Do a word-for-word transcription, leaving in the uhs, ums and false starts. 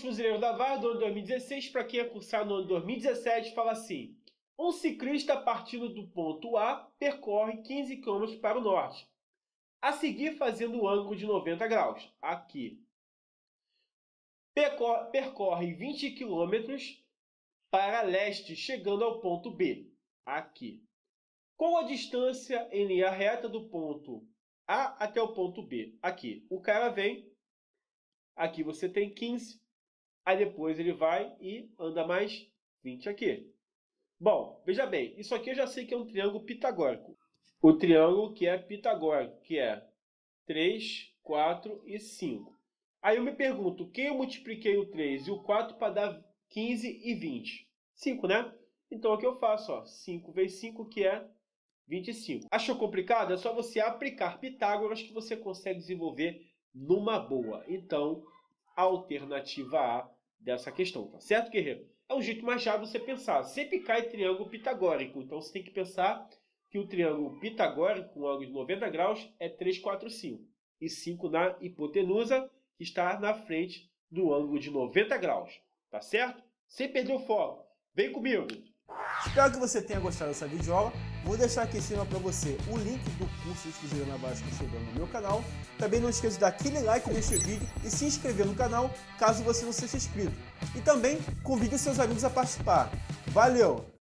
Fuzileiros da Vaz do ano dois mil e dezesseis, para quem é cursado no ano dois mil e dezessete, fala assim: um ciclista partindo do ponto A percorre quinze quilômetros para o norte, a seguir fazendo o ângulo de noventa graus, aqui. Percorre vinte quilômetros para leste, chegando ao ponto B, aqui. Qual a distância em linha reta do ponto A até o ponto B? Aqui. O cara vem, aqui você tem quinze, aí depois ele vai e anda mais vinte aqui. Bom, veja bem, isso aqui eu já sei que é um triângulo pitagórico. O triângulo que é pitagórico, que é três, quatro e cinco. Aí eu me pergunto, quem eu multipliquei o três e o quatro para dar quinze e vinte? cinco, né? Então o que eu faço? Ó, cinco vezes cinco, que é vinte e cinco. Achou complicado? É só você aplicar Pitágoras que você consegue desenvolver numa boa. Então, a alternativa A dessa questão, tá certo, guerreiro? É um jeito mais rápido você pensar. Sempre cai triângulo pitagórico. Então você tem que pensar que o triângulo pitagórico com ângulo de noventa graus é três, quatro, cinco. E cinco na hipotenusa, que está na frente do ângulo de noventa graus. Tá certo? Sem perder o foco. Vem comigo! Espero que você tenha gostado dessa videoaula. Vou deixar aqui em cima para você o link do curso de Fuzileiro Naval que estou dando no meu canal. Também não esqueça de dar aquele like neste vídeo e se inscrever no canal caso você não seja inscrito. E também convide os seus amigos a participar. Valeu!